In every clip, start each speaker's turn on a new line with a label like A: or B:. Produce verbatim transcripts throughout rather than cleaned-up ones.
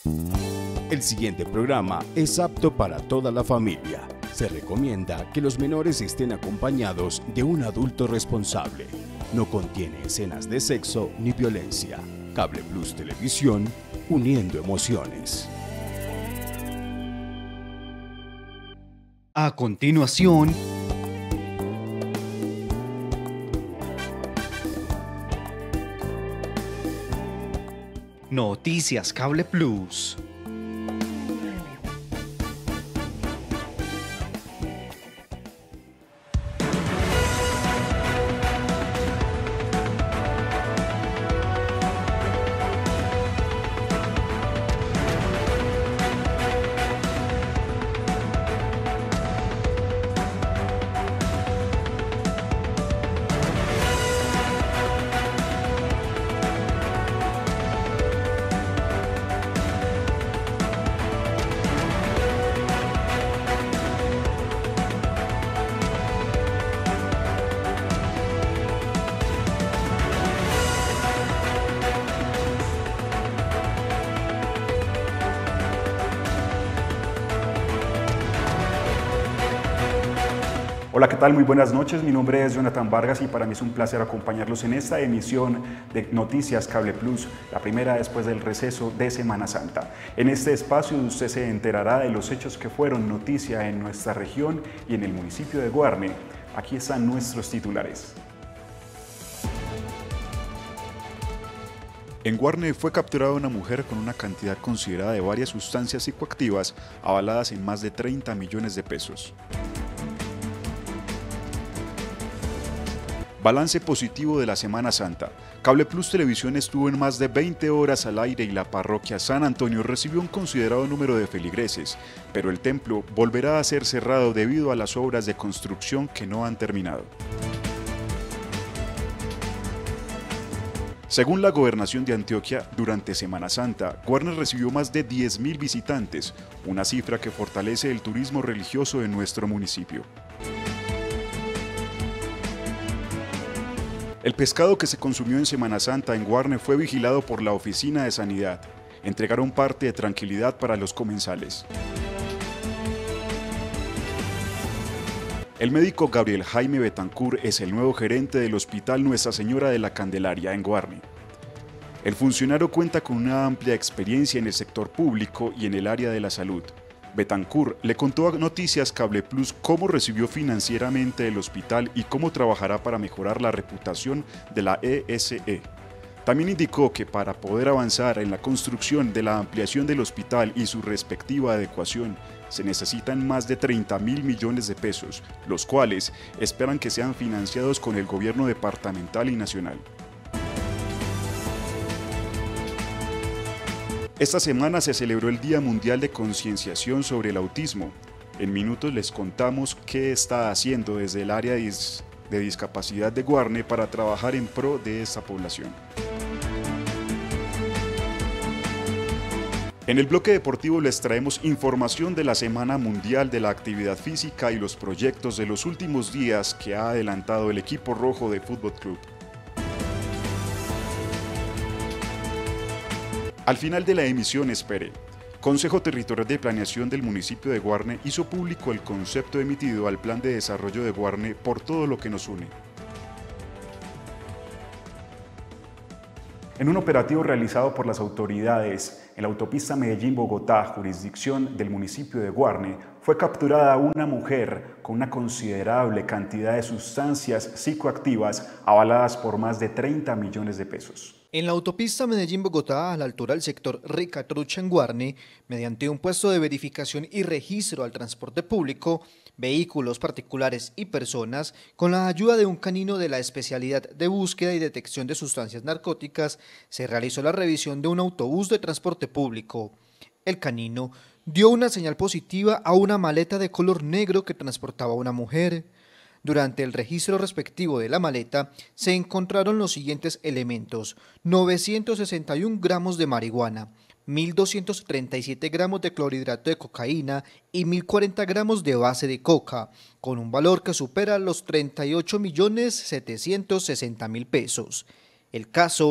A: El siguiente programa es apto para toda la familia. Se recomienda que los menores estén acompañados de un adulto responsable. No contiene escenas de sexo ni violencia. Cable Plus Televisión, uniendo emociones.
B: A continuación, Noticias Cable Plus.
C: Hola, ¿qué tal? Muy buenas noches. Mi nombre es Jonathan Vargas y para mí es un placer acompañarlos en esta emisión de Noticias Cable Plus, la primera después del receso de Semana Santa. En este espacio usted se enterará de los hechos que fueron noticia en nuestra región y en el municipio de Guarne. Aquí están nuestros titulares. En Guarne fue capturada una mujer con una cantidad considerada de varias sustancias psicoactivas avaladas en más de treinta millones de pesos. Balance positivo de la Semana Santa. Cable Plus Televisión estuvo en más de veinte horas al aire y la parroquia San Antonio recibió un considerado número de feligreses, pero el templo volverá a ser cerrado debido a las obras de construcción que no han terminado. Según la Gobernación de Antioquia, durante Semana Santa, Guarne recibió más de diez mil visitantes, una cifra que fortalece el turismo religioso en nuestro municipio. El pescado que se consumió en Semana Santa en Guarne fue vigilado por la Oficina de Sanidad. Entregaron parte de tranquilidad para los comensales. El médico Gabriel Jaime Betancur es el nuevo gerente del Hospital Nuestra Señora de la Candelaria en Guarne. El funcionario cuenta con una amplia experiencia en el sector público y en el área de la salud. Betancur le contó a Noticias Cable Plus cómo recibió financieramente el hospital y cómo trabajará para mejorar la reputación de la E S E. También indicó que para poder avanzar en la construcción de la ampliación del hospital y su respectiva adecuación, se necesitan más de treinta mil millones de pesos, los cuales esperan que sean financiados con el gobierno departamental y nacional. Esta semana se celebró el Día Mundial de Concienciación sobre el Autismo. En minutos les contamos qué está haciendo desde el área de discapacidad de Guarne para trabajar en pro de esta población. En el bloque deportivo les traemos información de la Semana Mundial de la Actividad Física y los proyectos de los últimos días que ha adelantado el equipo rojo de Fútbol Club. Al final de la emisión espere. Consejo Territorial de Planeación del municipio de Guarne hizo público el concepto emitido al Plan de Desarrollo de Guarne por todo lo que nos une. En un operativo realizado por las autoridades en la autopista Medellín-Bogotá, jurisdicción del municipio de Guarne, fue capturada una mujer con una considerable cantidad de sustancias psicoactivas avaladas por más de treinta millones de pesos.
B: En la autopista Medellín-Bogotá, a la altura del sector Ricatrucha en Guarne, mediante un puesto de verificación y registro al transporte público, vehículos particulares y personas, con la ayuda de un canino de la especialidad de búsqueda y detección de sustancias narcóticas, se realizó la revisión de un autobús de transporte público. El canino dio una señal positiva a una maleta de color negro que transportaba a una mujer. Durante el registro respectivo de la maleta se encontraron los siguientes elementos: novecientos sesenta y un gramos de marihuana, mil doscientos treinta y siete gramos de clorhidrato de cocaína y mil cuarenta gramos de base de coca, con un valor que supera los treinta y ocho millones setecientos sesenta mil pesos. El caso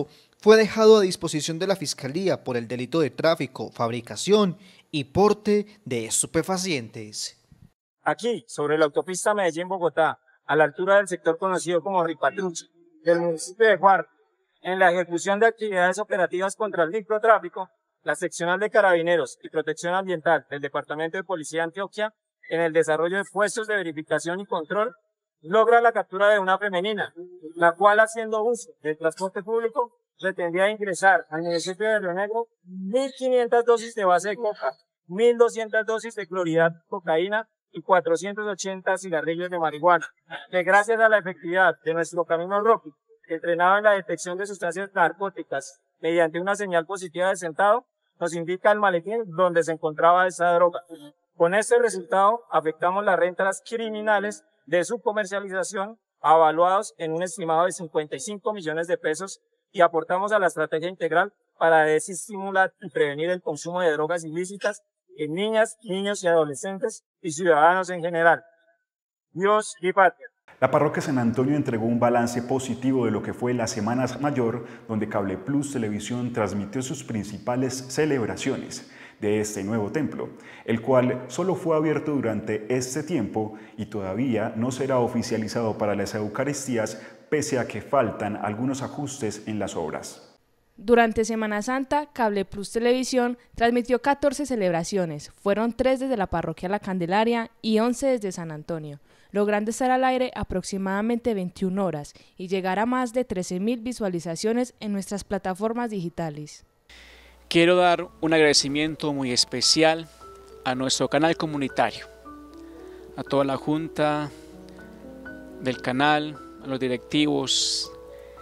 B: fue dejado a disposición de la Fiscalía por el delito de tráfico, fabricación y porte de estupefacientes.
D: Aquí, sobre la autopista Medellín-Bogotá, a la altura del sector conocido como Ricatrucha, del municipio de Guarne, en la ejecución de actividades operativas contra el microtráfico, la Seccional de Carabineros y Protección Ambiental del Departamento de Policía de Antioquia, en el desarrollo de puestos de verificación y control, logra la captura de una femenina, la cual, haciendo uso del transporte público, pretendía ingresar al municipio de Río Negro mil quinientas dosis de base de coca, mil doscientas dosis de cloridad cocaína y cuatrocientos ochenta cigarrillos de marihuana, que gracias a la efectividad de nuestro camino Rocky, entrenado en la detección de sustancias narcóticas mediante una señal positiva de sentado, nos indica el maletín donde se encontraba esa droga. Con este resultado, afectamos las rentas criminales de su comercialización, avaluados en un estimado de cincuenta y cinco millones de pesos, y aportamos a la estrategia integral para desestimular y prevenir el consumo de drogas ilícitas en niñas, niños y adolescentes y ciudadanos en general. Dios y patria.
C: La parroquia San Antonio entregó un balance positivo de lo que fue la Semana Mayor, donde Cable Plus Televisión transmitió sus principales celebraciones de este nuevo templo, el cual solo fue abierto durante este tiempo y todavía no será oficializado para las Eucaristías, pese a que faltan algunos ajustes en las obras.
E: Durante Semana Santa, Cable Plus Televisión transmitió catorce celebraciones, fueron tres desde la parroquia La Candelaria y once desde San Antonio, logrando estar al aire aproximadamente veintiuna horas y llegar a más de trece mil visualizaciones en nuestras plataformas digitales.
F: Quiero dar un agradecimiento muy especial a nuestro canal comunitario, a toda la junta del canal, a los directivos,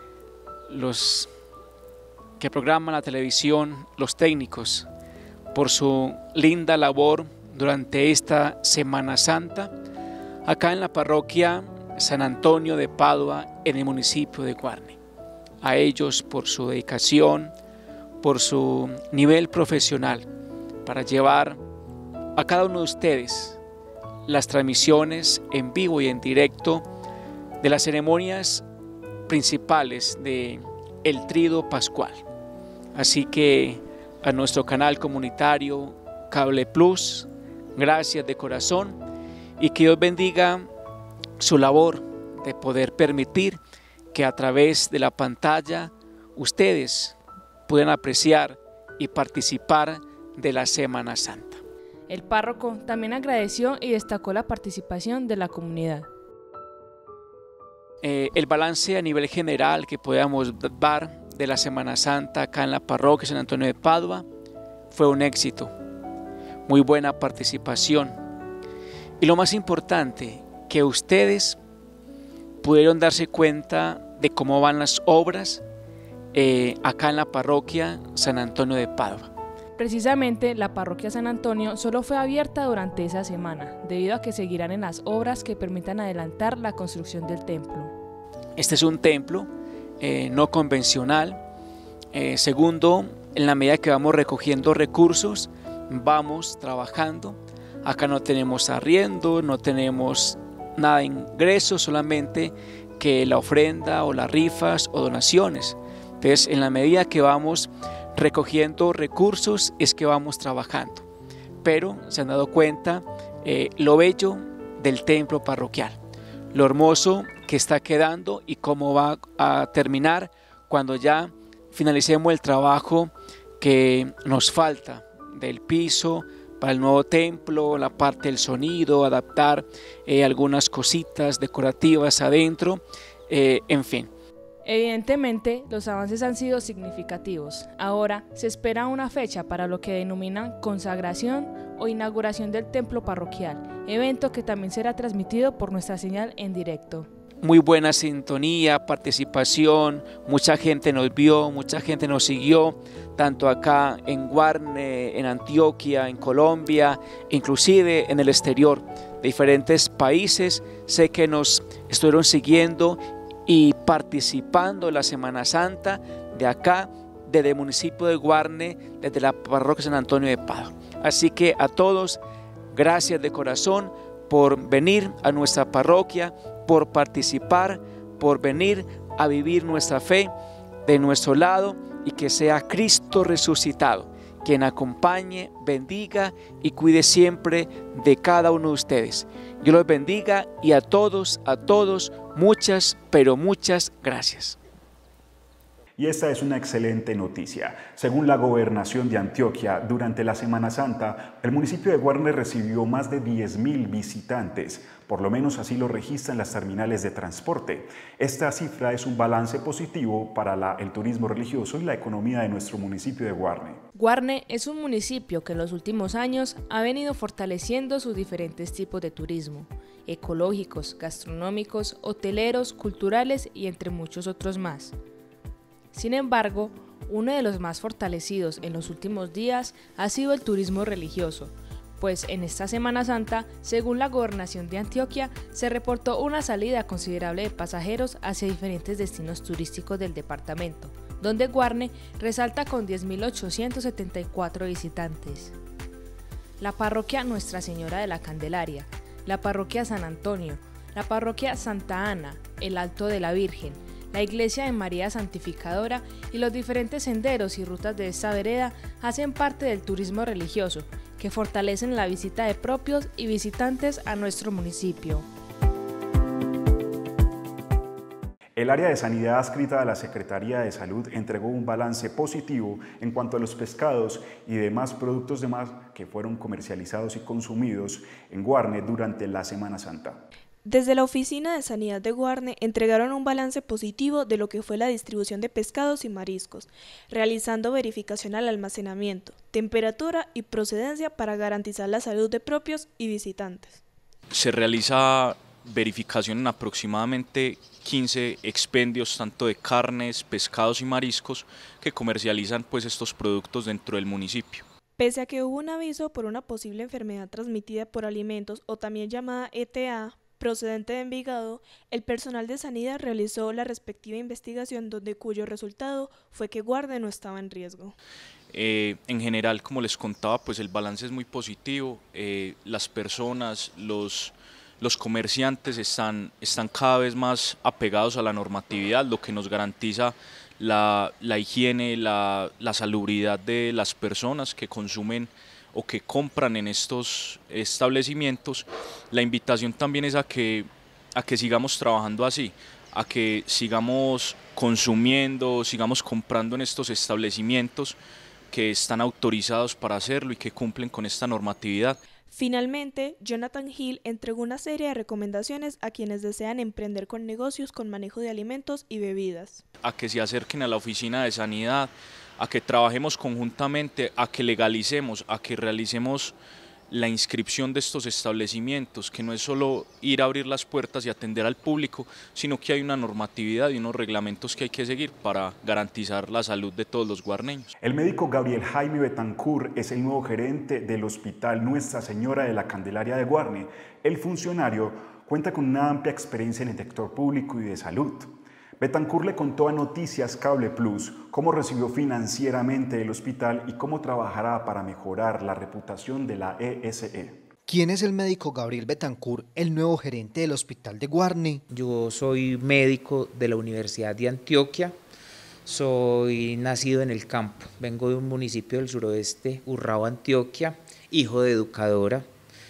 F: los que programan la televisión, los técnicos, por su linda labor durante esta Semana Santa, acá en la parroquia San Antonio de Padua, en el municipio de Guarne. A ellos por su dedicación, por su nivel profesional, para llevar a cada uno de ustedes las transmisiones en vivo y en directo de las ceremonias principales de el Tríodo Pascual. Así que a nuestro canal comunitario Cable Plus, gracias de corazón y que Dios bendiga su labor de poder permitir que a través de la pantalla ustedes puedan apreciar y participar de la Semana Santa.
E: El párroco también agradeció y destacó la participación de la comunidad.
F: Eh, el balance a nivel general que podamos dar de la Semana Santa acá en la parroquia San Antonio de Padua fue un éxito, muy buena participación y lo más importante, que ustedes pudieron darse cuenta de cómo van las obras eh, acá en la parroquia San Antonio de Padua.
E: Precisamente la parroquia San Antonio solo fue abierta durante esa semana, debido a que seguirán en las obras que permitan adelantar la construcción del templo.
F: Este es un templo eh, no convencional. Eh, segundo, en la medida que vamos recogiendo recursos, vamos trabajando. Acá no tenemos arriendo, no tenemos nada de ingresos, solamente que la ofrenda o las rifas o donaciones. Entonces, en la medida que vamos recogiendo recursos es que vamos trabajando. Pero se han dado cuenta eh, lo bello del templo parroquial, lo hermoso que está quedando y cómo va a terminar cuando ya finalicemos el trabajo que nos falta del piso para el nuevo templo, la parte del sonido, adaptar eh, algunas cositas decorativas adentro, eh, en fin.
E: Evidentemente, los avances han sido significativos. Ahora se espera una fecha para lo que denominan consagración o inauguración del templo parroquial, evento que también será transmitido por nuestra señal en directo.
F: Muy buena sintonía, participación, mucha gente nos vio, mucha gente nos siguió, tanto acá en Guarne, en Antioquia, en Colombia, inclusive en el exterior, de diferentes países. Sé que nos estuvieron siguiendo y participando en la Semana Santa de acá, desde el municipio de Guarne, desde la parroquia San Antonio de Padua. Así que a todos, gracias de corazón por venir a nuestra parroquia, por participar, por venir a vivir nuestra fe de nuestro lado y que sea Cristo resucitado quien acompañe, bendiga y cuide siempre de cada uno de ustedes. Dios los bendiga y a todos, a todos, muchas, pero muchas gracias.
C: Y esta es una excelente noticia. Según la Gobernación de Antioquia, durante la Semana Santa, el municipio de Guarne recibió más de diez mil visitantes. Por lo menos así lo registran las terminales de transporte. Esta cifra es un balance positivo para la, el turismo religioso y la economía de nuestro municipio de Guarne.
E: Guarne es un municipio que en los últimos años ha venido fortaleciendo sus diferentes tipos de turismo, ecológicos, gastronómicos, hoteleros, culturales y entre muchos otros más. Sin embargo, uno de los más fortalecidos en los últimos días ha sido el turismo religioso, pues en esta Semana Santa, según la Gobernación de Antioquia, se reportó una salida considerable de pasajeros hacia diferentes destinos turísticos del departamento, donde Guarne resalta con diez mil ochocientos setenta y cuatro visitantes. La parroquia Nuestra Señora de la Candelaria, la parroquia San Antonio, la parroquia Santa Ana, el Alto de la Virgen, la iglesia de María Santificadora y los diferentes senderos y rutas de esta vereda hacen parte del turismo religioso, que fortalecen la visita de propios y visitantes a nuestro municipio.
C: El área de sanidad adscrita a la Secretaría de Salud entregó un balance positivo en cuanto a los pescados y demás productos de mar que fueron comercializados y consumidos en Guarne durante la Semana Santa.
G: Desde la Oficina de Sanidad de Guarne entregaron un balance positivo de lo que fue la distribución de pescados y mariscos, realizando verificación al almacenamiento, temperatura y procedencia para garantizar la salud de propios y visitantes.
H: Se realiza verificación en aproximadamente quince expendios tanto de carnes, pescados y mariscos que comercializan pues estos productos dentro del municipio.
G: Pese a que hubo un aviso por una posible enfermedad transmitida por alimentos o también llamada E T A, procedente de Envigado, el personal de sanidad realizó la respectiva investigación donde cuyo resultado fue que Guarne no estaba en riesgo.
H: Eh, en general, como les contaba, pues el balance es muy positivo, eh, las personas, los, los comerciantes están, están cada vez más apegados a la normatividad, lo que nos garantiza la, la higiene, la, la salubridad de las personas que consumen o que compran en estos establecimientos. La invitación también es a que, a que sigamos trabajando así, a que sigamos consumiendo, sigamos comprando en estos establecimientos que están autorizados para hacerlo y que cumplen con esta normatividad.
G: Finalmente, Jonathan Hill entregó una serie de recomendaciones a quienes desean emprender con negocios con manejo de alimentos y bebidas.
H: A que se acerquen a la oficina de sanidad, a que trabajemos conjuntamente, a que legalicemos, a que realicemos la inscripción de estos establecimientos, que no es solo ir a abrir las puertas y atender al público, sino que hay una normatividad y unos reglamentos que hay que seguir para garantizar la salud de todos los guarneños.
C: El médico Gabriel Jaime Betancourt es el nuevo gerente del Hospital Nuestra Señora de la Candelaria de Guarne. El funcionario cuenta con una amplia experiencia en el sector público y de salud. Betancourt le contó a Noticias Cable Plus cómo recibió financieramente el hospital y cómo trabajará para mejorar la reputación de la E S E.
B: ¿Quién es el médico Gabriel Betancourt, el nuevo gerente del Hospital de Guarne?
I: Yo soy médico de la Universidad de Antioquia, soy nacido en el campo, vengo de un municipio del suroeste, Urrao, Antioquia, hijo de educadora.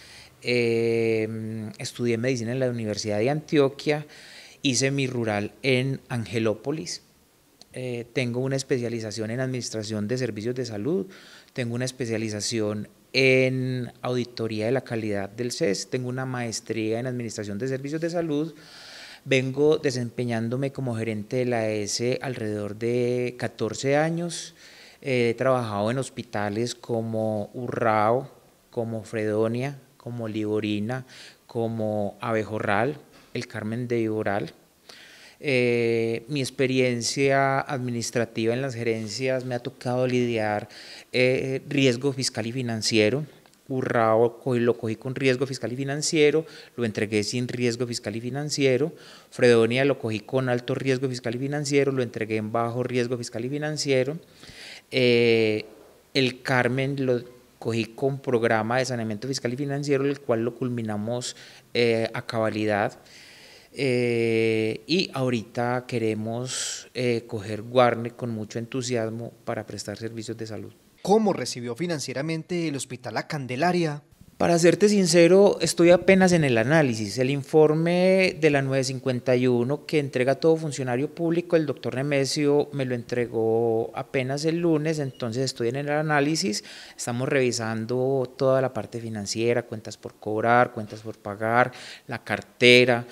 I: Eh, estudié medicina en la Universidad de Antioquia. Hice mi rural en Angelópolis, eh, tengo una especialización en administración de servicios de salud, tengo una especialización en auditoría de la calidad del C E S, tengo una maestría en administración de servicios de salud, vengo desempeñándome como gerente de la E S alrededor de catorce años, he trabajado en hospitales como Urrao, como Fredonia, como Liborina, como Abejorral, el Carmen de Viboral. Eh, mi experiencia administrativa en las gerencias me ha tocado lidiar eh, riesgo fiscal y financiero. Urrao lo cogí con riesgo fiscal y financiero, lo entregué sin riesgo fiscal y financiero. Fredonia lo cogí con alto riesgo fiscal y financiero, lo entregué en bajo riesgo fiscal y financiero. Eh, el Carmen lo cogí con programa de saneamiento fiscal y financiero, el cual lo culminamos eh, a cabalidad. eh, y ahorita queremos eh, coger Guarne con mucho entusiasmo para prestar servicios de salud.
B: ¿Cómo recibió financieramente el Hospital La Candelaria?
I: Para serte sincero, estoy apenas en el análisis. El informe de la nueve cincuenta y uno que entrega todo funcionario público, el doctor Nemesio me lo entregó apenas el lunes, entonces estoy en el análisis. Estamos revisando toda la parte financiera, cuentas por cobrar, cuentas por pagar, la cartera,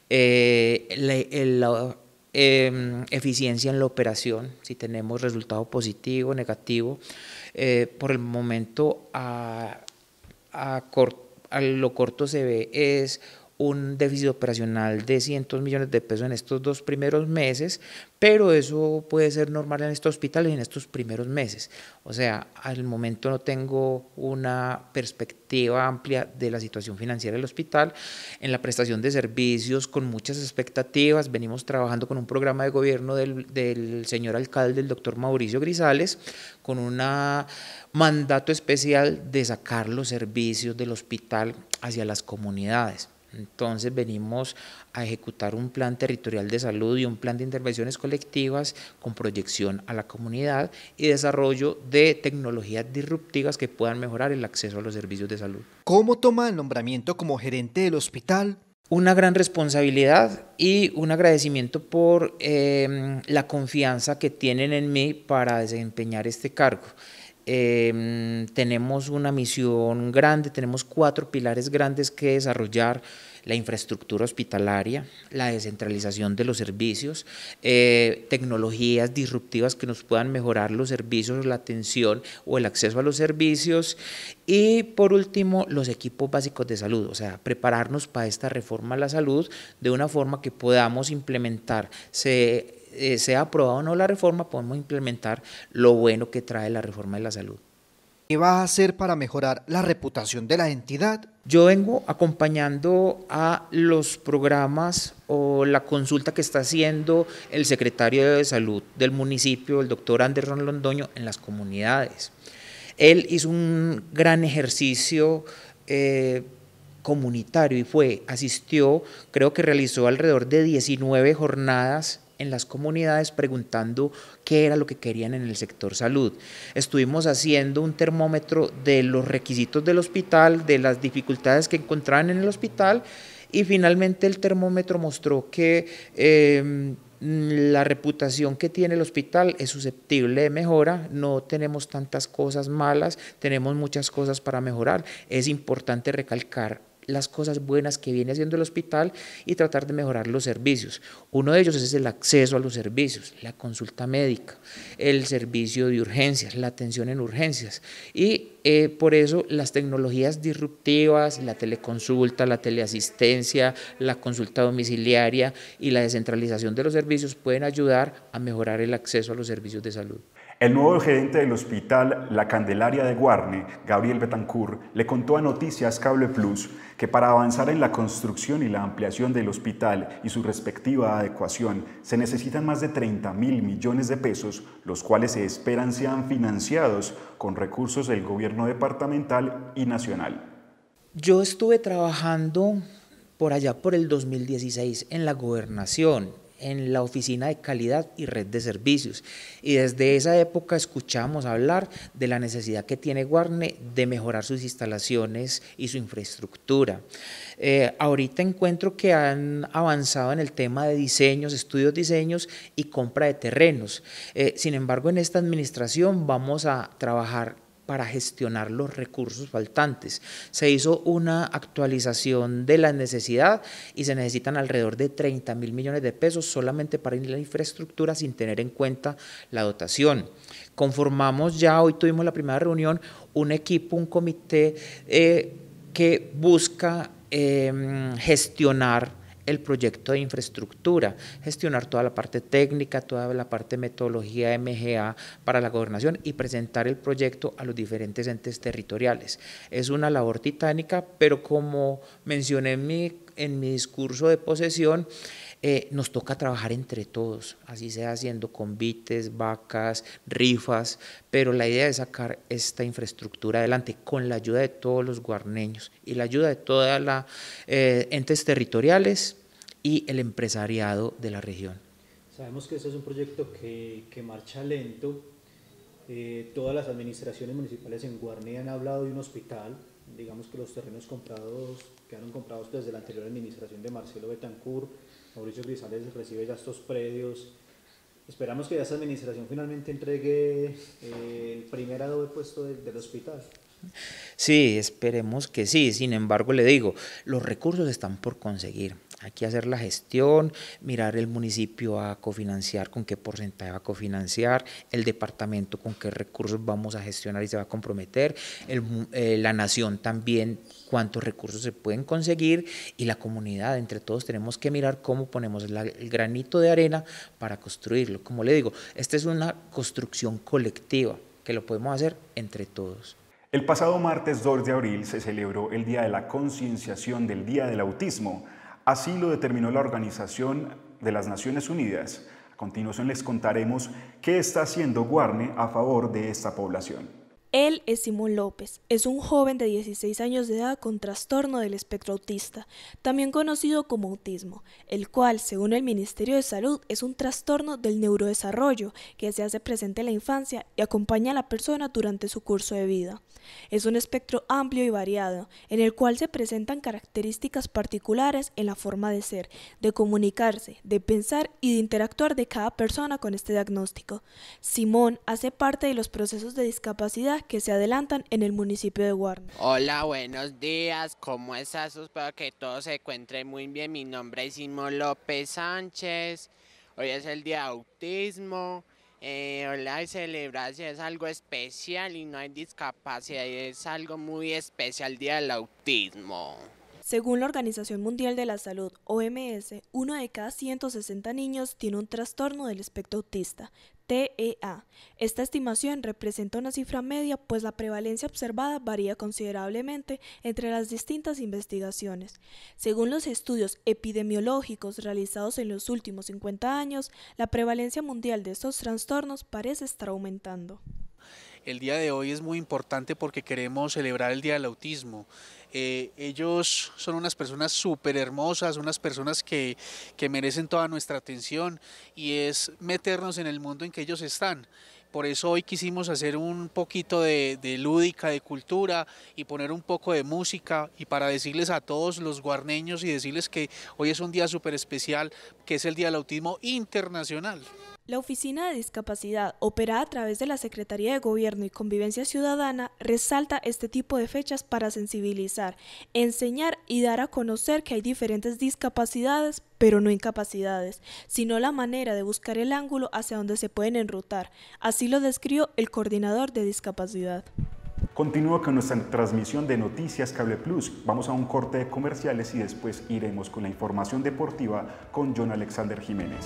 I: eh, la, la eh, eficiencia en la operación, si tenemos resultado positivo o negativo. Eh, por el momento, a A, cort, a lo corto se ve es un déficit operacional de cientos millones de pesos en estos dos primeros meses, pero eso puede ser normal en estos hospitales en estos primeros meses. O sea, al momento no tengo una perspectiva amplia de la situación financiera del hospital. En la prestación de servicios con muchas expectativas, venimos trabajando con un programa de gobierno del, del señor alcalde, el doctor Mauricio Grisales, con un mandato especial de sacar los servicios del hospital hacia las comunidades. Entonces venimos a ejecutar un plan territorial de salud y un plan de intervenciones colectivas con proyección a la comunidad y desarrollo de tecnologías disruptivas que puedan mejorar el acceso a los servicios de salud.
B: ¿Cómo toma el nombramiento como gerente del hospital?
I: Una gran responsabilidad y un agradecimiento por eh, la confianza que tienen en mí para desempeñar este cargo. Eh, tenemos una misión grande, tenemos cuatro pilares grandes que desarrollar: la infraestructura hospitalaria, la descentralización de los servicios, eh, tecnologías disruptivas que nos puedan mejorar los servicios, la atención o el acceso a los servicios, y por último los equipos básicos de salud, o sea, prepararnos para esta reforma a la salud de una forma que podamos implementar, se Eh, sea aprobada o no la reforma, podemos implementar lo bueno que trae la reforma de la salud.
B: ¿Qué va a hacer para mejorar la reputación de la entidad?
I: Yo vengo acompañando a los programas o la consulta que está haciendo el secretario de Salud del municipio, el doctor Anderson Londoño, en las comunidades. Él hizo un gran ejercicio eh, comunitario y fue, asistió, creo que realizó alrededor de diecinueve jornadas en las comunidades preguntando qué era lo que querían en el sector salud. Estuvimos haciendo un termómetro de los requisitos del hospital, de las dificultades que encontraban en el hospital, y finalmente el termómetro mostró que eh, la reputación que tiene el hospital es susceptible de mejora, no tenemos tantas cosas malas, tenemos muchas cosas para mejorar. Es importante recalcar las cosas buenas que viene haciendo el hospital y tratar de mejorar los servicios. Uno de ellos es el acceso a los servicios, la consulta médica, el servicio de urgencias, la atención en urgencias, y eh, por eso las tecnologías disruptivas, la teleconsulta, la teleasistencia, la consulta domiciliaria y la descentralización de los servicios pueden ayudar a mejorar el acceso a los servicios de salud.
C: El nuevo gerente del Hospital La Candelaria de Guarne, Gabriel Betancourt, le contó a Noticias Cable Plus que para avanzar en la construcción y la ampliación del hospital y su respectiva adecuación se necesitan más de treinta mil millones de pesos, los cuales se esperan sean financiados con recursos del gobierno departamental y nacional.
I: Yo estuve trabajando por allá por el dos mil dieciséis en la gobernación, en la Oficina de Calidad y Red de Servicios, y desde esa época escuchamos hablar de la necesidad que tiene Guarne de mejorar sus instalaciones y su infraestructura. Eh, ahorita encuentro que han avanzado en el tema de diseños, estudios diseños y compra de terrenos. Eh, sin embargo, en esta administración vamos a trabajar para gestionar los recursos faltantes. Se hizo una actualización de la necesidad y se necesitan alrededor de treinta mil millones de pesos solamente para la infraestructura sin tener en cuenta la dotación. Conformamos ya, hoy tuvimos la primera reunión, un equipo, un comité eh, que busca eh, gestionar el proyecto de infraestructura, gestionar toda la parte técnica, toda la parte de metodología M G A para la gobernación y presentar el proyecto a los diferentes entes territoriales. Es una labor titánica, pero como mencioné en mi, en mi discurso de posesión, eh, nos toca trabajar entre todos, así sea haciendo convites, vacas, rifas, pero la idea es sacar esta infraestructura adelante con la ayuda de todos los guarneños y la ayuda de todas las eh, entes territoriales y el empresariado de la región.
J: Sabemos que este es un proyecto que, que marcha lento. Eh, todas las administraciones municipales en Guarne han hablado de un hospital. Digamos que los terrenos comprados quedaron comprados desde la anterior administración de Marcelo Betancur. Mauricio Grisales recibe ya estos predios. Esperamos que ya esta administración finalmente entregue eh, el primer adobe puesto de, del hospital.
I: Sí, esperemos que sí. Sin embargo, le digo, los recursos están por conseguir. Hay que hacer la gestión, mirar el municipio a cofinanciar, con qué porcentaje va a cofinanciar, el departamento con qué recursos vamos a gestionar y se va a comprometer, el, eh, la nación también, cuántos recursos se pueden conseguir, y la comunidad, entre todos tenemos que mirar cómo ponemos la, el granito de arena para construirlo. Como le digo, esta es una construcción colectiva que lo podemos hacer entre todos.
C: El pasado martes dos de abril se celebró el Día de la Concienciación del Día del Autismo. Así lo determinó la Organización de las Naciones Unidas. A continuación les contaremos qué está haciendo Guarne a favor de esta población.
G: Él es Simón López, es un joven de dieciséis años de edad con trastorno del espectro autista, también conocido como autismo, el cual, según el Ministerio de Salud, es un trastorno del neurodesarrollo que se hace presente en la infancia y acompaña a la persona durante su curso de vida. Es un espectro amplio y variado, en el cual se presentan características particulares en la forma de ser, de comunicarse, de pensar y de interactuar de cada persona con este diagnóstico. Simón hace parte de los procesos de discapacidad que se adelantan en el municipio de Guarne.
K: Hola, buenos días, ¿cómo estás? Espero que todos se encuentren muy bien. Mi nombre es Simón López Sánchez. Hoy es el día de autismo. Eh, hoy la celebración es algo especial y no hay discapacidad, es algo muy especial, día del autismo.
G: Según la Organización Mundial de la Salud, O M S, uno de cada ciento sesenta niños tiene un trastorno del espectro autista, T E A. Esta estimación representa una cifra media, pues la prevalencia observada varía considerablemente entre las distintas investigaciones. Según los estudios epidemiológicos realizados en los últimos cincuenta años, la prevalencia mundial de estos trastornos parece estar aumentando.
L: El día de hoy es muy importante porque queremos celebrar el Día del Autismo. Eh, ellos son unas personas súper hermosas, unas personas que, que merecen toda nuestra atención y es meternos en el mundo en que ellos están. Por eso hoy quisimos hacer un poquito de, de lúdica, de cultura y poner un poco de música y para decirles a todos los guarneños y decirles que hoy es un día súper especial, que es el Día del Autismo Internacional.
G: La Oficina de Discapacidad, operada a través de la Secretaría de Gobierno y Convivencia Ciudadana, resalta este tipo de fechas para sensibilizar, enseñar y dar a conocer que hay diferentes discapacidades, pero no incapacidades, sino la manera de buscar el ángulo hacia donde se pueden enrutar. Así lo describió el coordinador de discapacidad.
C: Continúa con nuestra transmisión de Noticias Cable Plus. Vamos a un corte de comerciales y después iremos con la información deportiva con John Alexander Jiménez.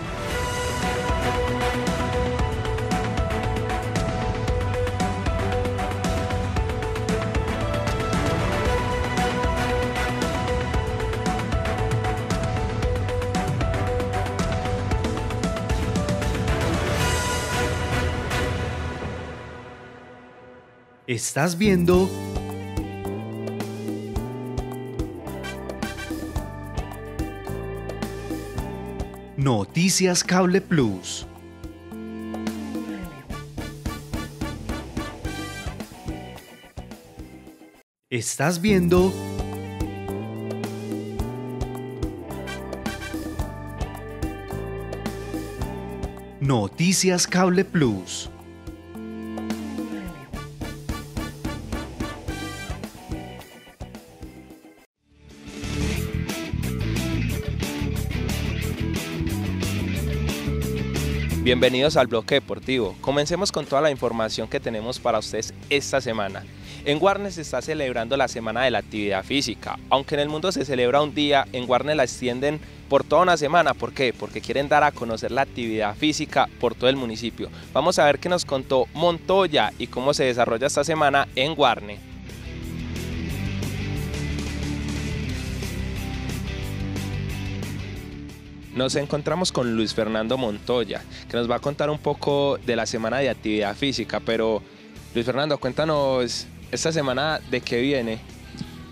M: Estás viendo Noticias Cable Plus. Estás viendo Noticias Cable Plus.
N: Bienvenidos al bloque deportivo. Comencemos con toda la información que tenemos para ustedes esta semana. En Guarne se está celebrando la Semana de la Actividad Física. Aunque en el mundo se celebra un día, en Guarne la extienden por toda una semana. ¿Por qué? Porque quieren dar a conocer la actividad física por todo el municipio. Vamos a ver qué nos contó Montoya y cómo se desarrolla esta semana en Guarne. Nos encontramos con Luis Fernando Montoya, que nos va a contar un poco de la Semana de Actividad Física, pero Luis Fernando, cuéntanos esta semana de qué viene.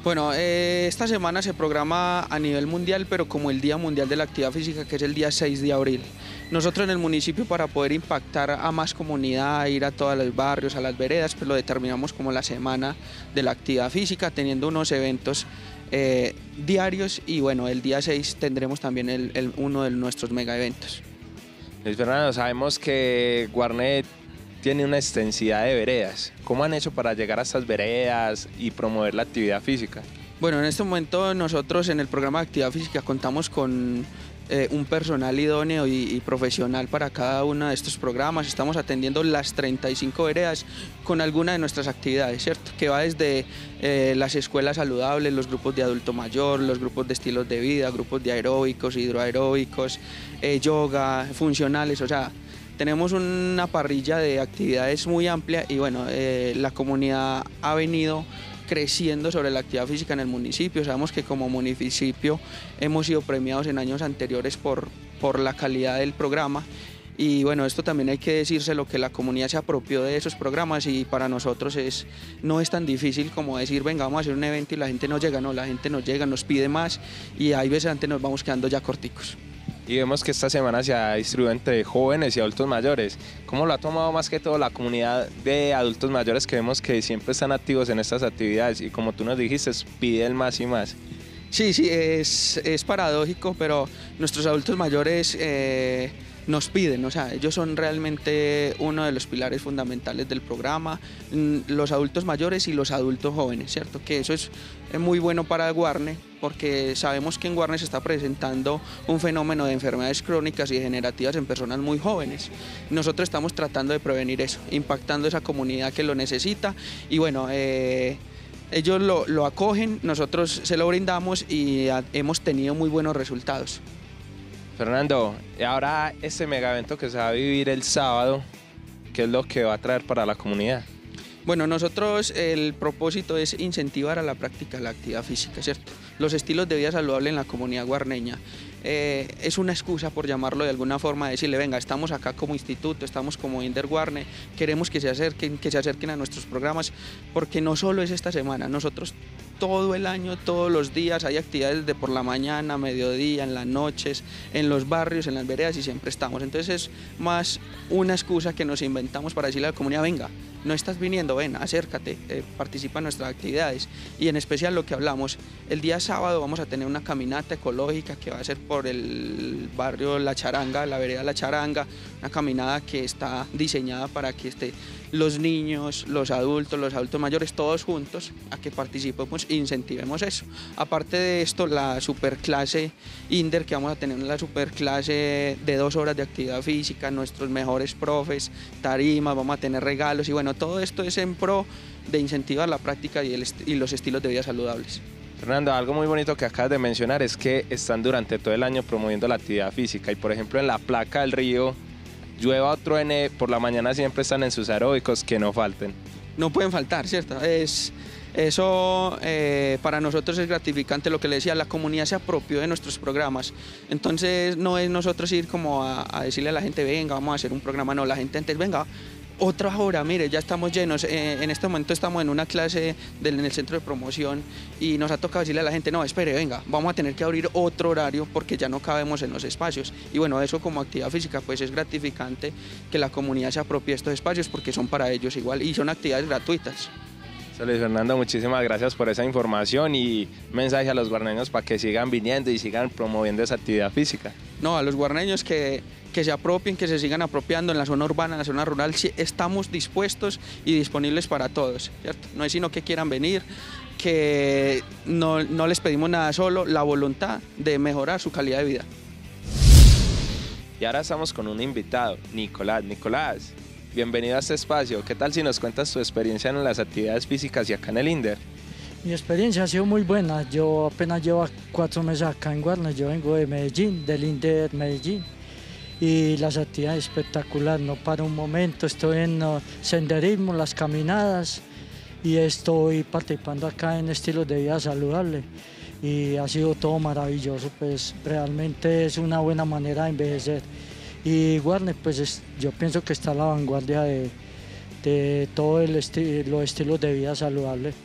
O: Bueno, eh, esta semana se programa a nivel mundial, pero como el Día Mundial de la Actividad Física, que es el día seis de abril. Nosotros en el municipio, para poder impactar a más comunidad, ir a todos los barrios, a las veredas, pues lo determinamos como la Semana de la Actividad Física, teniendo unos eventos eh, diarios, y bueno, el día seis tendremos también el, el, uno de nuestros mega eventos.
N: Luis Fernando, sabemos que Guarne tiene una extensidad de veredas. ¿Cómo han hecho para llegar a estas veredas y promover la actividad física?
O: Bueno, en este momento nosotros en el programa de actividad física contamos con eh, un personal idóneo y, y profesional para cada uno de estos programas. Estamos atendiendo las treinta y cinco veredas con alguna de nuestras actividades, ¿cierto? Que va desde eh, las escuelas saludables, los grupos de adulto mayor, los grupos de estilos de vida, grupos de aeróbicos, hidroaeróbicos, eh, yoga, funcionales, o sea, tenemos una parrilla de actividades muy amplia y bueno, eh, la comunidad ha venido creciendo sobre la actividad física en el municipio. Sabemos que como municipio hemos sido premiados en años anteriores por, por la calidad del programa, y bueno, esto también hay que decírselo, que la comunidad se apropió de esos programas, y para nosotros es, no es tan difícil como decir venga, vamos a hacer un evento y la gente no llega, no, la gente nos llega, nos pide más, y hay veces antes nos vamos quedando ya corticos.
N: Y vemos que esta semana se ha distribuido entre jóvenes y adultos mayores. ¿Cómo lo ha tomado más que todo la comunidad de adultos mayores, que vemos que siempre están activos en estas actividades y como tú nos dijiste, piden más y más?
O: Sí, sí, es, es paradójico, pero nuestros adultos mayores eh, nos piden, o sea, ellos son realmente uno de los pilares fundamentales del programa, los adultos mayores y los adultos jóvenes, ¿cierto? Que eso es muy bueno para Guarne, porque sabemos que en Guarne se está presentando un fenómeno de enfermedades crónicas y degenerativas en personas muy jóvenes. Nosotros estamos tratando de prevenir eso, impactando a esa comunidad que lo necesita, y bueno, eh, ellos lo, lo acogen, nosotros se lo brindamos y a, hemos tenido muy buenos resultados.
N: Fernando, y ahora este mega evento que se va a vivir el sábado, ¿qué es lo que va a traer para la comunidad?
O: Bueno, nosotros el propósito es incentivar a la práctica de la actividad física, ¿cierto? Los estilos de vida saludable en la comunidad guarneña. Eh, es una excusa, por llamarlo de alguna forma, de decirle, venga, estamos acá como instituto, estamos como Inder Guarne, queremos que se acerquen, que se acerquen a nuestros programas, porque no solo es esta semana, nosotros todo el año, todos los días hay actividades de por la mañana, mediodía, en las noches, en los barrios, en las veredas, y siempre estamos. Entonces es más una excusa que nos inventamos para decirle a la comunidad, venga, no estás viniendo, ven, acércate, eh, participa en nuestras actividades. Y en especial lo que hablamos, el día sábado vamos a tener una caminata ecológica que va a ser por el barrio La Charanga, la vereda La Charanga, una caminata que está diseñada para que esté los niños, los adultos, los adultos mayores, todos juntos, a que participemos e incentivemos eso. Aparte de esto, la superclase Inder, que vamos a tener la superclase de dos horas de actividad física, nuestros mejores profes, tarimas, vamos a tener regalos, y bueno, todo esto es en pro de incentivar la práctica y, el est y los estilos de vida saludables.
N: Fernando, algo muy bonito que acabas de mencionar es que están durante todo el año promoviendo la actividad física, y por ejemplo en la placa del río, llueva o truene, por la mañana siempre están en sus aeróbicos, que no falten.
O: No pueden faltar, ¿cierto? Es, eso eh, para nosotros es gratificante. Lo que le decía, la comunidad se apropió de nuestros programas, entonces no es nosotros ir como a, a decirle a la gente, venga, vamos a hacer un programa, no, la gente antes, venga, otra hora, mire, ya estamos llenos, eh, en este momento estamos en una clase del, en el centro de promoción, y nos ha tocado decirle a la gente, no, espere, venga, vamos a tener que abrir otro horario porque ya no cabemos en los espacios, y bueno, eso como actividad física pues es gratificante que la comunidad se apropie de estos espacios porque son para ellos igual y son actividades gratuitas.
N: Luis Fernando, muchísimas gracias por esa información y mensaje a los guarneños para que sigan viniendo y sigan promoviendo esa actividad física.
O: No, a los guarneños que, que se apropien, que se sigan apropiando en la zona urbana, en la zona rural, estamos dispuestos y disponibles para todos, ¿cierto? No es sino que quieran venir, que no, no les pedimos nada, solo la voluntad de mejorar su calidad de vida.
N: Y ahora estamos con un invitado, Nicolás. Nicolás, bienvenido a este espacio. ¿Qué tal si nos cuentas tu experiencia en las actividades físicas y acá en el Inder?
P: Mi experiencia ha sido muy buena. Yo apenas llevo cuatro meses acá en Guarne. Yo vengo de Medellín, del Inder Medellín. Y las actividades espectaculares, no paro un momento. Estoy en uh, senderismo, las caminadas, y estoy participando acá en estilos de vida saludable. Y ha sido todo maravilloso, pues realmente es una buena manera de envejecer. Y Guarne, pues es, yo pienso que está a la vanguardia de, de todos esti los estilos de vida saludable.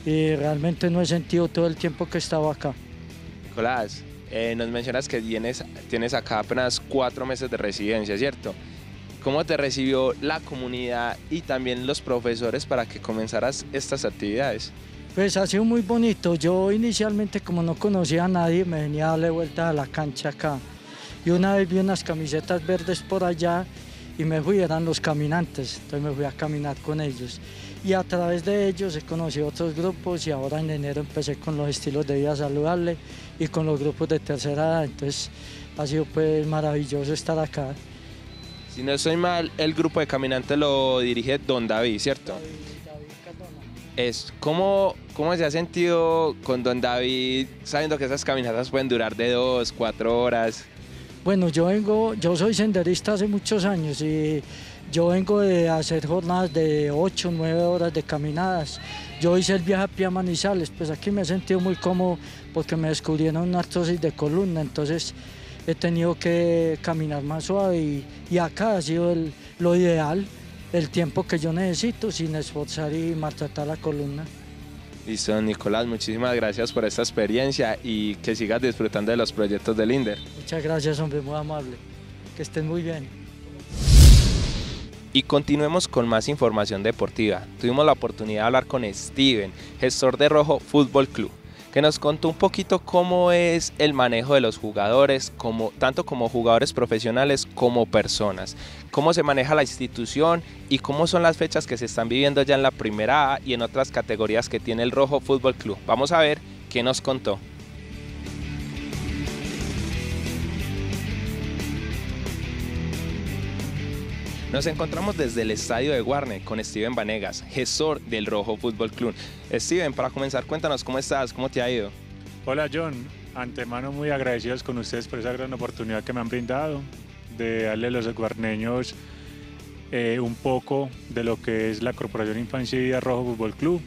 P: y realmente no he sentido todo el tiempo que he estado acá.
N: Nicolás, eh, nos mencionas que tienes, tienes acá apenas cuatro meses de residencia, ¿cierto? ¿Cómo te recibió la comunidad y también los profesores para que comenzaras estas actividades?
P: Pues ha sido muy bonito. Yo inicialmente, como no conocía a nadie, me venía a darle vuelta a la cancha acá. Y una vez vi unas camisetas verdes por allá y me fui, eran los caminantes, entonces me fui a caminar con ellos. Y a través de ellos he conocido otros grupos y ahora en enero empecé con los estilos de vida saludable y con los grupos de tercera edad, entonces ha sido pues maravilloso estar acá.
N: Si no estoy mal, el grupo de caminantes lo dirige Don David, ¿cierto?
P: David, David Cardona.
N: Es, ¿cómo, ¿Cómo se ha sentido con Don David sabiendo que esas caminatas pueden durar de dos, cuatro horas?
P: Bueno, yo vengo, yo soy senderista hace muchos años y yo vengo de hacer jornadas de ocho, nueve horas de caminadas. Yo hice el viaje a pie a Manizales, pues aquí me he sentido muy cómodo porque me descubrieron una artrosis de columna, entonces he tenido que caminar más suave y, y acá ha sido el, lo ideal, el tiempo que yo necesito sin esforzar y maltratar la columna.
N: Listo, Nicolás, muchísimas gracias por esta experiencia y que sigas disfrutando de los proyectos del INDER.
P: Muchas gracias, hombre, muy amable. Que estén muy bien.
N: Y continuemos con más información deportiva. Tuvimos la oportunidad de hablar con Steven, gestor de Rojo Fútbol Club, que nos contó un poquito cómo es el manejo de los jugadores, como, tanto como jugadores profesionales como personas, cómo se maneja la institución y cómo son las fechas que se están viviendo ya en la primera A y en otras categorías que tiene el Rojo Fútbol Club. Vamos a ver qué nos contó. Nos encontramos desde el estadio de Guarne con Steven Vanegas, gestor del Rojo Fútbol Club. Steven, para comenzar, cuéntanos cómo estás, cómo te ha ido.
Q: Hola John, antemano muy agradecidos con ustedes por esa gran oportunidad que me han brindado de darle a los guarneños eh, un poco de lo que es la Corporación Infancia y Vida Rojo Fútbol Club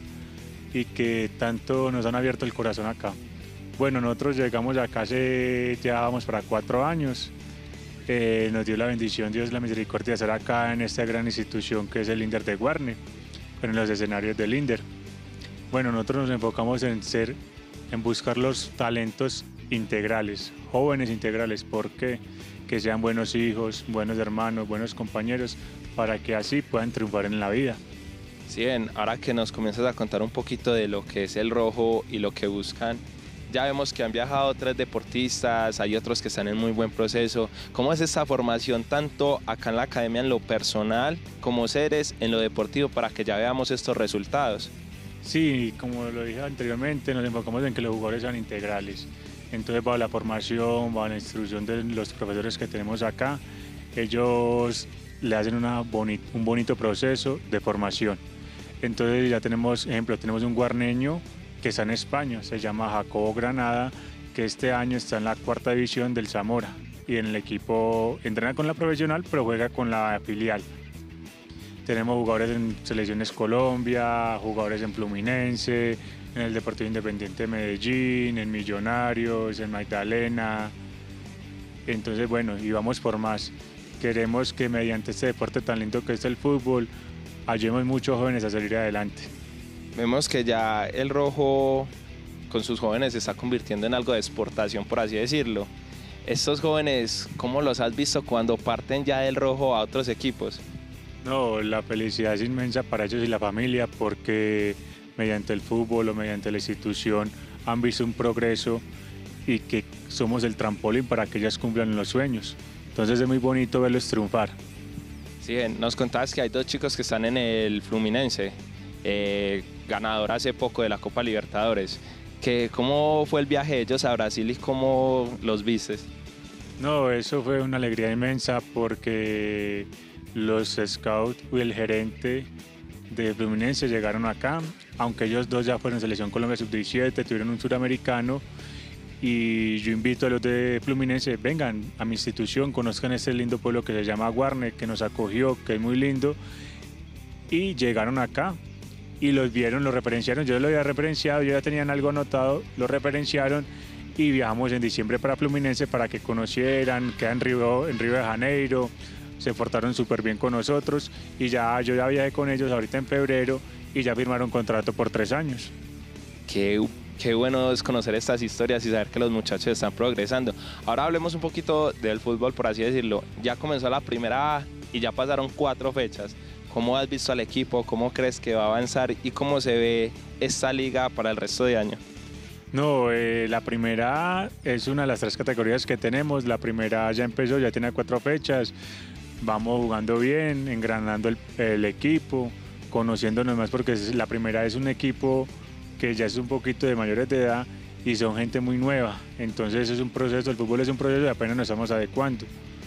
Q: y que tanto nos han abierto el corazón acá. Bueno, nosotros llegamos acá hace, ya vamos para cuatro años. Eh, nos dio la bendición, Dios la misericordia de estar acá en esta gran institución que es el INDER de Guarne, en los escenarios del INDER. Bueno, nosotros nos enfocamos en ser, en buscar los talentos integrales, jóvenes integrales, porque que sean buenos hijos, buenos hermanos, buenos compañeros, para que así puedan triunfar en la vida.
N: Sí, bien, ahora que nos comienzas a contar un poquito de lo que es el Rojo y lo que buscan, ya vemos que han viajado tres deportistas, hay otros que están en muy buen proceso. ¿Cómo es esta formación tanto acá en la academia en lo personal como seres en lo deportivo para que ya veamos estos resultados?
Q: Sí, como lo dije anteriormente, nos enfocamos en que los jugadores sean integrales. Entonces, bajo la formación, bajo la instrucción de los profesores que tenemos acá, ellos le hacen una boni- un bonito proceso de formación. Entonces ya tenemos, ejemplo, tenemos un guarneño que está en España, se llama Jacobo Granada, que este año está en la cuarta división del Zamora y en el equipo entrena con la profesional pero juega con la filial. Tenemos jugadores en Selecciones Colombia, jugadores en Fluminense, en el Deportivo Independiente de Medellín, en Millonarios, en Magdalena. Entonces bueno, y vamos por más. Queremos que mediante este deporte tan lindo que es el fútbol, ayudemos muchos jóvenes a salir adelante.
N: Vemos que ya el Rojo con sus jóvenes se está convirtiendo en algo de exportación, por así decirlo. Estos jóvenes, ¿cómo los has visto cuando parten ya del Rojo a otros equipos?
Q: No, la felicidad es inmensa para ellos y la familia porque mediante el fútbol o mediante la institución han visto un progreso y que somos el trampolín para que ellas cumplan los sueños. Entonces es muy bonito verlos triunfar.
N: Sí, nos contabas que hay dos chicos que están en el Fluminense. Eh, ganador hace poco de la Copa Libertadores. Que, ¿cómo fue el viaje de ellos a Brasil y cómo los vistes?
Q: No, eso fue una alegría inmensa porque los scouts y el gerente de Fluminense llegaron acá, aunque ellos dos ya fueron Selección Colombia sub diecisiete, tuvieron un suramericano y yo invito a los de Fluminense, vengan a mi institución, conozcan este lindo pueblo que se llama Guarne, que nos acogió, que es muy lindo, y llegaron acá. Y los vieron, los referenciaron, yo lo había referenciado, yo ya tenían algo anotado, lo referenciaron y viajamos en diciembre para Fluminense para que conocieran, quedan en Río, en Río de Janeiro, se portaron súper bien con nosotros y ya yo ya viajé con ellos ahorita en febrero y ya firmaron contrato por tres años.
N: Qué, qué bueno es conocer estas historias y saber que los muchachos están progresando. Ahora hablemos un poquito del fútbol, por así decirlo. Ya comenzó la primera A y ya pasaron cuatro fechas. ¿Cómo has visto al equipo? ¿Cómo crees que va a avanzar? ¿Y cómo se ve esta liga para el resto de año?
Q: No, eh, la primera A es una de las tres categorías que tenemos. La primera A ya empezó, ya tiene cuatro fechas. Vamos jugando bien, engranando el, el equipo, conociéndonos más, porque la primera es un equipo que ya es un poquito de mayores de edad y son gente muy nueva. Entonces es un proceso, el fútbol es un proceso y apenas nos estamos adecuando.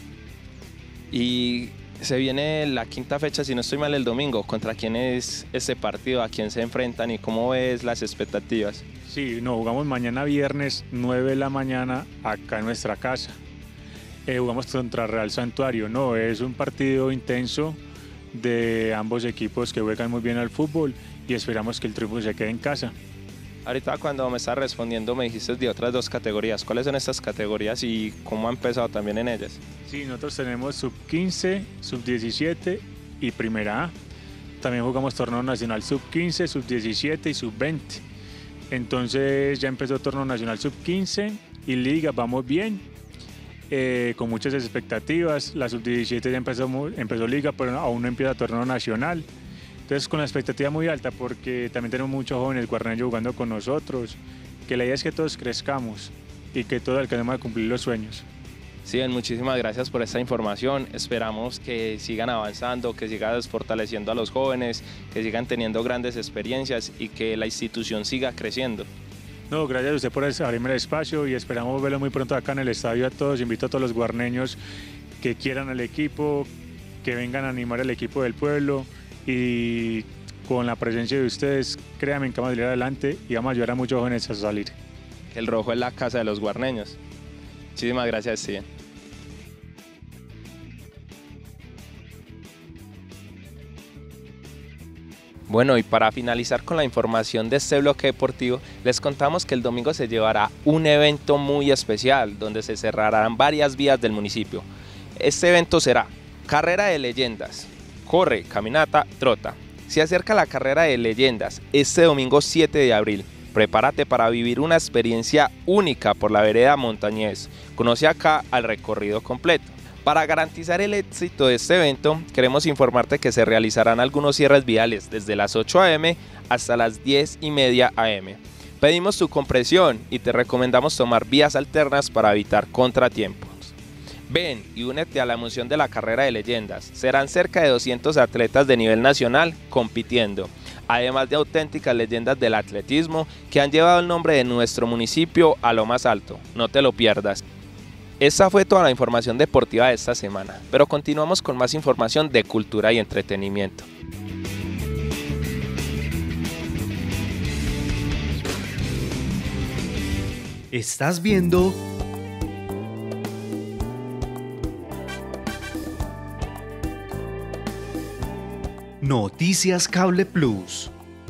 N: Y se viene la quinta fecha, si no estoy mal, el domingo. ¿Contra quién es este partido? ¿A quién se enfrentan? ¿Y cómo ves las expectativas?
Q: Sí, no, jugamos mañana viernes nueve de la mañana acá en nuestra casa. Eh, jugamos contra Real Santuario. No, es un partido intenso de ambos equipos que juegan muy bien al fútbol y esperamos que el triunfo se quede en casa.
N: Ahorita cuando me estás respondiendo me dijiste de otras dos categorías. ¿Cuáles son estas categorías y cómo ha empezado también en ellas?
Q: Sí, nosotros tenemos sub quince, sub diecisiete y primera A. También jugamos torneo nacional sub quince, sub diecisiete y sub veinte. Entonces ya empezó torneo nacional sub quince y liga, vamos bien, eh, con muchas expectativas. La sub diecisiete ya empezó, empezó liga, pero aún no empieza torneo nacional. Entonces con la expectativa muy alta, porque también tenemos muchos jóvenes guarneños jugando con nosotros, que la idea es que todos crezcamos y que todos alcancemos a cumplir los sueños.
N: Sí, muchísimas gracias por esta información. Esperamos que sigan avanzando, que sigan fortaleciendo a los jóvenes, que sigan teniendo grandes experiencias y que la institución siga creciendo.
Q: No, gracias a usted por abrirme el espacio y esperamos verlo muy pronto acá en el estadio a todos. Invito a todos los guarneños que quieran al equipo, que vengan a animar al equipo del pueblo, y con la presencia de ustedes, créanme que vamos a salir adelante y vamos a ayudar a muchos jóvenes a salir.
N: El rojo es la casa de los guarneños. Muchísimas gracias, Steven. Bueno, y para finalizar con la información de este bloque deportivo, les contamos que el domingo se llevará un evento muy especial, donde se cerrarán varias vías del municipio. Este evento será Carrera de Leyendas. Corre, caminata, trota. Se acerca la Carrera de Leyendas este domingo siete de abril. Prepárate para vivir una experiencia única por la vereda Montañés. Conoce acá al recorrido completo. Para garantizar el éxito de este evento, queremos informarte que se realizarán algunos cierres viales desde las ocho a eme hasta las diez y media a eme. Pedimos tu comprensión y te recomendamos tomar vías alternas para evitar contratiempos. Ven y únete a la emoción de la Carrera de Leyendas. Serán cerca de doscientos atletas de nivel nacional compitiendo, además de auténticas leyendas del atletismo que han llevado el nombre de nuestro municipio a lo más alto. No te lo pierdas. Esta fue toda la información deportiva de esta semana, pero continuamos con más información de cultura y entretenimiento.
M: Estás viendo Noticias Cable Plus.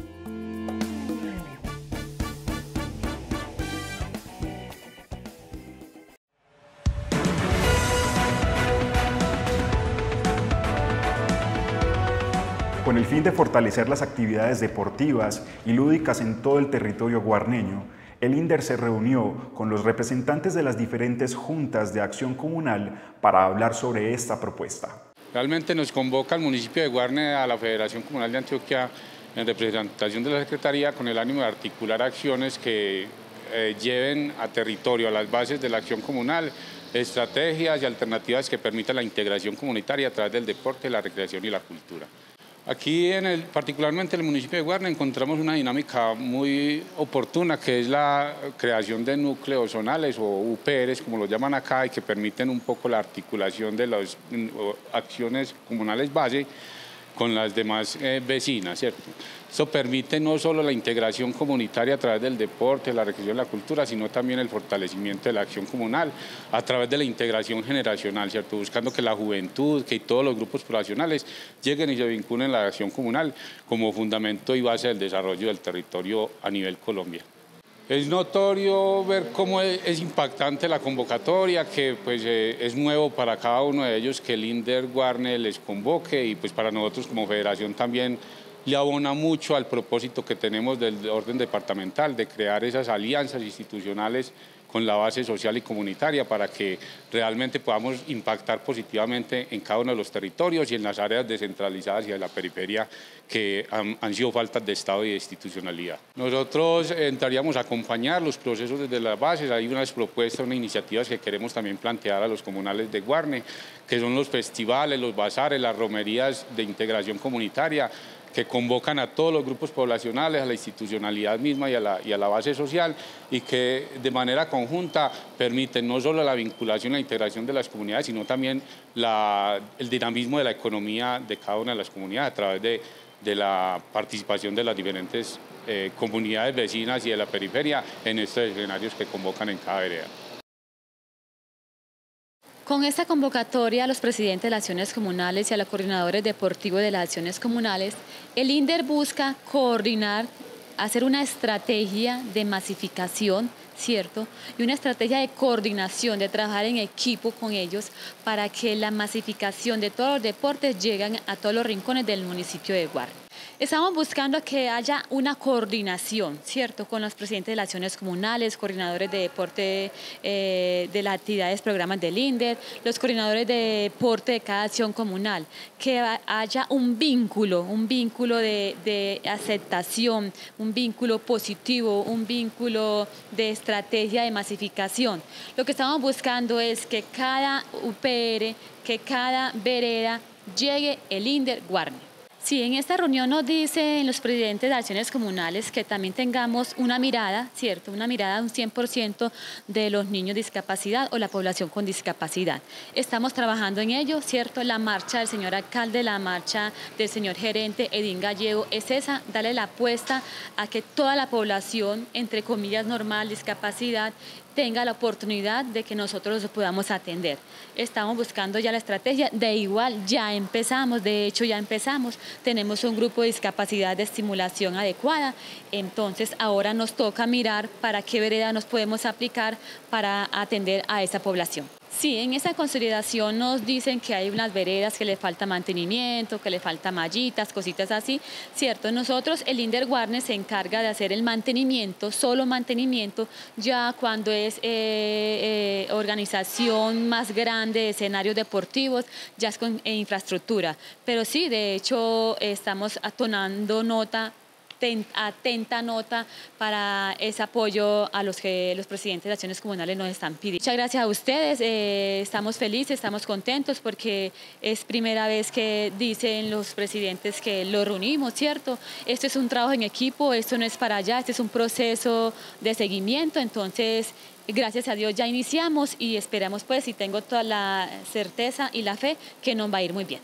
C: Con el fin de fortalecer las actividades deportivas y lúdicas en todo el territorio guarneño, el INDER se reunió con los representantes de las diferentes juntas de acción comunal para hablar sobre esta propuesta.
R: Realmente nos convoca el municipio de Guarne a la Federación Comunal de Antioquia en representación de la Secretaría con el ánimo de articular acciones que eh, lleven a territorio, a las bases de la acción comunal, estrategias y alternativas que permitan la integración comunitaria a través del deporte, la recreación y la cultura. Aquí, en el, particularmente en el municipio de Guarne, encontramos una dinámica muy oportuna, que es la creación de núcleos zonales o U P Rs, como lo llaman acá, y que permiten un poco la articulación de las acciones comunales base con las demás eh, vecinas, ¿cierto? Esto permite no solo la integración comunitaria a través del deporte, la recreación y la cultura, sino también el fortalecimiento de la acción comunal a través de la integración generacional, ¿cierto? Buscando que la juventud, que todos los grupos poblacionales lleguen y se vinculen a la acción comunal como fundamento y base del desarrollo del territorio a nivel Colombia. Es notorio ver cómo es impactante la convocatoria, que pues eh, es nuevo para cada uno de ellos que el INDER Guarne les convoque, y pues para nosotros como federación también le abona mucho al propósito que tenemos del orden departamental de crear esas alianzas institucionales con la base social y comunitaria para que realmente podamos impactar positivamente en cada uno de los territorios y en las áreas descentralizadas y de la periferia que han, han sido faltas de Estado y de institucionalidad. Nosotros entraríamos a acompañar los procesos desde las bases. Hay unas propuestas, unas iniciativas que queremos también plantear a los comunales de Guarne, que son los festivales, los bazares, las romerías de integración comunitaria, que convocan a todos los grupos poblacionales, a la institucionalidad misma y a la, y a la base social, y que de manera conjunta permiten no solo la vinculación y la integración de las comunidades, sino también la, el dinamismo de la economía de cada una de las comunidades a través de, de la participación de las diferentes eh, comunidades vecinas y de la periferia en estos escenarios que convocan en cada vereda.
S: Con esta convocatoria a los presidentes de las acciones comunales y a los coordinadores deportivos de las acciones comunales, el INDER busca coordinar, hacer una estrategia de masificación, ¿cierto? Y una estrategia de coordinación, de trabajar en equipo con ellos para que la masificación de todos los deportes lleguen a todos los rincones del municipio de Guarne. Estamos buscando que haya una coordinación, ¿cierto?, con los presidentes de las acciones comunales, coordinadores de deporte eh, de las actividades, programas del INDER, los coordinadores de deporte de cada acción comunal, que haya un vínculo, un vínculo de, de aceptación, un vínculo positivo, un vínculo de estrategia de masificación. Lo que estamos buscando es que cada U P R, que cada vereda llegue el INDER Guarne. Sí, en esta reunión nos dicen los presidentes de acciones comunales que también tengamos una mirada, ¿cierto? Una mirada de un cien por ciento de los niños de discapacidad o la población con discapacidad. Estamos trabajando en ello, ¿cierto? La marcha del señor alcalde, la marcha del señor gerente Edín Gallego es esa, darle la apuesta a que toda la población, entre comillas normal, discapacidad, tenga la oportunidad de que nosotros los podamos atender. Estamos buscando ya la estrategia, de igual ya empezamos, de hecho ya empezamos, tenemos un grupo de discapacidad de estimulación adecuada, entonces ahora nos toca mirar para qué vereda nos podemos aplicar para atender a esa población. Sí, en esa consolidación nos dicen que hay unas veredas que le falta mantenimiento, que le falta mallitas, cositas así, ¿cierto? Nosotros, el INDER Guarne se encarga de hacer el mantenimiento, solo mantenimiento, ya cuando es eh, eh, organización más grande de escenarios deportivos, ya es con eh, infraestructura. Pero sí, de hecho, estamos tomando nota, atenta nota para ese apoyo a los que los presidentes de acciones comunales nos están pidiendo. Muchas gracias a ustedes, eh, estamos felices, estamos contentos porque es primera vez que dicen los presidentes que lo reunimos, ¿cierto? Esto es un trabajo en equipo, esto no es para allá, este es un proceso de seguimiento, entonces gracias a Dios ya iniciamos y esperamos pues, y tengo toda la certeza y la fe que nos va a ir muy bien.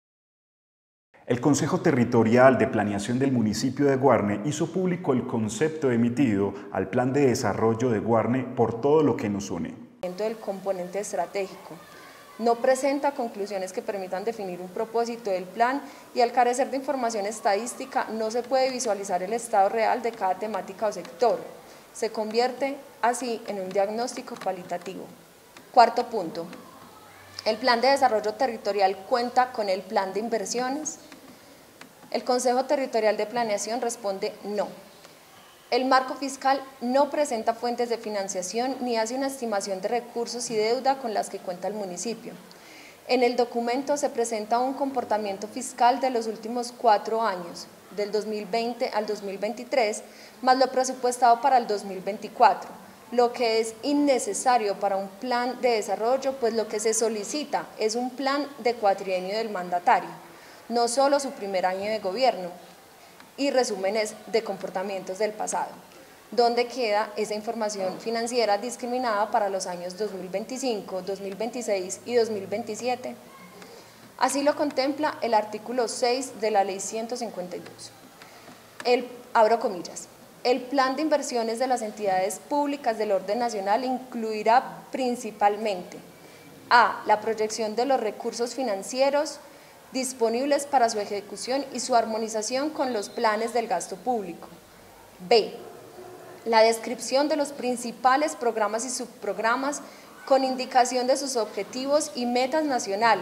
C: El Consejo Territorial de Planeación del municipio de Guarne hizo público el concepto emitido al Plan de Desarrollo de Guarne por todo lo que nos une.
T: El componente estratégico no presenta conclusiones que permitan definir un propósito del plan y al carecer de información estadística no se puede visualizar el estado real de cada temática o sector. Se convierte así en un diagnóstico cualitativo. Cuarto punto. El Plan de Desarrollo Territorial cuenta con el plan de inversiones. El Consejo Territorial de Planeación responde no. El marco fiscal no presenta fuentes de financiación ni hace una estimación de recursos y deuda con las que cuenta el municipio. En el documento se presenta un comportamiento fiscal de los últimos cuatro años, del dos mil veinte al dos mil veintitrés, más lo presupuestado para el dos mil veinticuatro, lo que es innecesario para un plan de desarrollo, pues lo que se solicita es un plan de cuatrienio del mandatario, no solo su primer año de gobierno, y resúmenes de comportamientos del pasado, donde queda esa información financiera discriminada para los años dos mil veinticinco, dos mil veintiséis y dos mil veintisiete. Así lo contempla el artículo seis de la Ley ciento cincuenta y dos. El, abro comillas, el plan de inversiones de las entidades públicas del orden nacional incluirá principalmente a. la proyección de los recursos financieros disponibles para su ejecución y su armonización con los planes del gasto público. B. La descripción de los principales programas y subprogramas con indicación de sus objetivos y metas nacionales,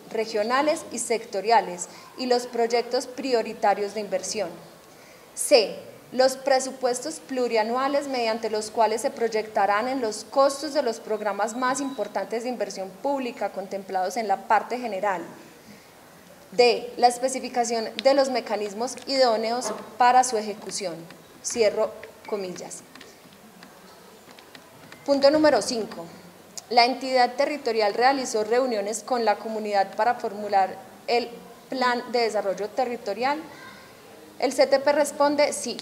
T: regionales y sectoriales y los proyectos prioritarios de inversión. C. Los presupuestos plurianuales mediante los cuales se proyectarán en los costos de los programas más importantes de inversión pública contemplados en la parte general. D. La especificación de los mecanismos idóneos para su ejecución. Cierro comillas. Punto número cinco. La entidad territorial realizó reuniones con la comunidad para formular el plan de desarrollo territorial. El C T P responde sí.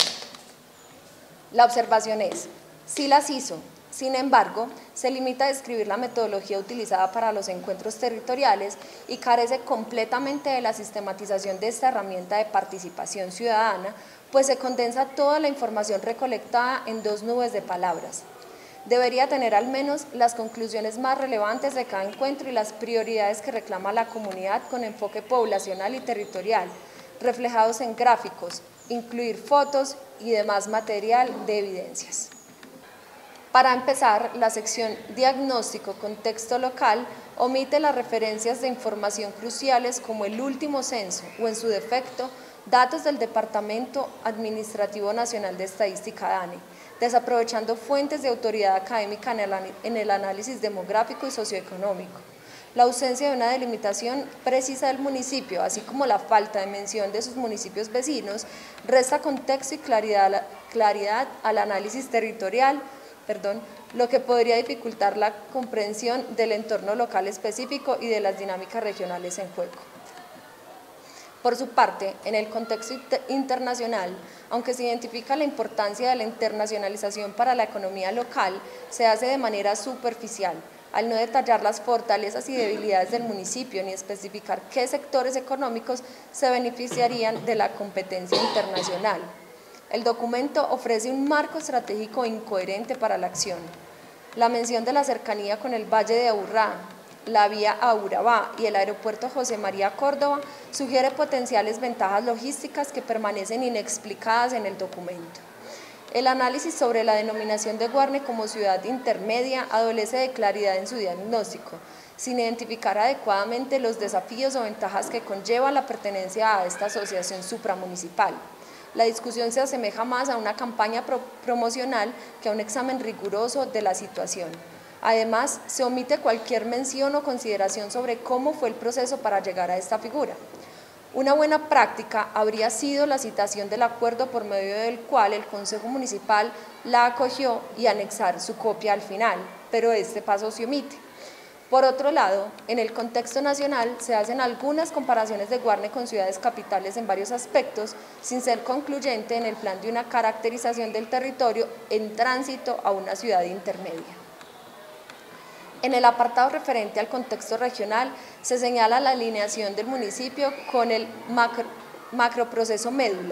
T: La observación es, sí las hizo, sin embargo, se limita a describir la metodología utilizada para los encuentros territoriales y carece completamente de la sistematización de esta herramienta de participación ciudadana, pues se condensa toda la información recolectada en dos nubes de palabras. Debería tener al menos las conclusiones más relevantes de cada encuentro y las prioridades que reclama la comunidad con enfoque poblacional y territorial, reflejados en gráficos, incluir fotos y demás material de evidencias. Para empezar, la sección Diagnóstico Contexto Local omite las referencias de información cruciales como el último censo o, en su defecto, datos del Departamento Administrativo Nacional de Estadística DANE, desaprovechando fuentes de autoridad académica en el análisis demográfico y socioeconómico. La ausencia de una delimitación precisa del municipio, así como la falta de mención de sus municipios vecinos, resta contexto y claridad, claridad al análisis territorial, perdón, lo que podría dificultar la comprensión del entorno local específico y de las dinámicas regionales en juego. Por su parte, en el contexto internacional, aunque se identifica la importancia de la internacionalización para la economía local, se hace de manera superficial, al no detallar las fortalezas y debilidades del municipio ni especificar qué sectores económicos se beneficiarían de la competencia internacional. El documento ofrece un marco estratégico incoherente para la acción. La mención de la cercanía con el Valle de Aburrá, la vía a Urabá y el aeropuerto José María Córdoba sugiere potenciales ventajas logísticas que permanecen inexplicadas en el documento. El análisis sobre la denominación de Guarne como ciudad intermedia adolece de claridad en su diagnóstico, sin identificar adecuadamente los desafíos o ventajas que conlleva la pertenencia a esta asociación supramunicipal. La discusión se asemeja más a una campaña pro promocional que a un examen riguroso de la situación. Además, se omite cualquier mención o consideración sobre cómo fue el proceso para llegar a esta figura. Una buena práctica habría sido la citación del acuerdo por medio del cual el Consejo Municipal la acogió y anexar su copia al final, pero este paso se omite. Por otro lado, en el contexto nacional se hacen algunas comparaciones de Guarne con ciudades capitales en varios aspectos, sin ser concluyente en el plan de una caracterización del territorio en tránsito a una ciudad intermedia. En el apartado referente al contexto regional se señala la alineación del municipio con el macro, macroproceso médula.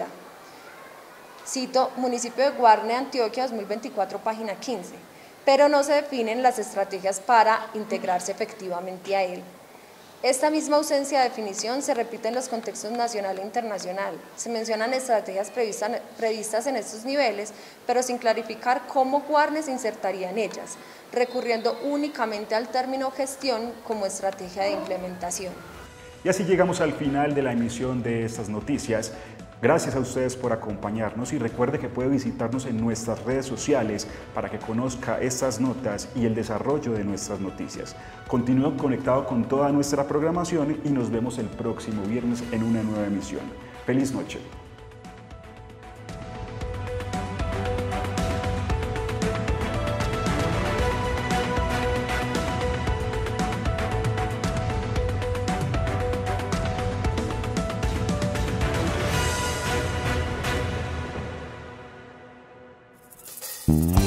T: Cito, municipio de Guarne, Antioquia, dos mil veinticuatro, página quince, pero no se definen las estrategias para integrarse efectivamente a él. Esta misma ausencia de definición se repite en los contextos nacional e internacional. Se mencionan estrategias previstas, previstas en estos niveles, pero sin clarificar cómo Guarne se insertaría en ellas, recurriendo únicamente al término gestión como estrategia de implementación.
C: Y así llegamos al final de la emisión de estas noticias. Gracias a ustedes por acompañarnos y recuerde que puede visitarnos en nuestras redes sociales para que conozca estas notas y el desarrollo de nuestras noticias. Continúe conectado con toda nuestra programación y nos vemos el próximo viernes en una nueva emisión. ¡Feliz noche!
A: Mm-hmm.